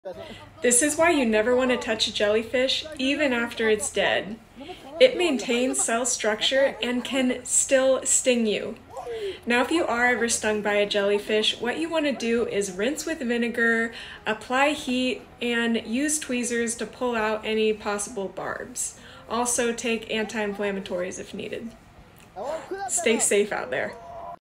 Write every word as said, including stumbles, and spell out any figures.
This is why you never want to touch a jellyfish, even after it's dead. It maintains cell structure and can still sting you. Now, if you are ever stung by a jellyfish, what you want to do is rinse with vinegar, apply heat, and use tweezers to pull out any possible barbs. Also, take anti-inflammatories if needed. Stay safe out there.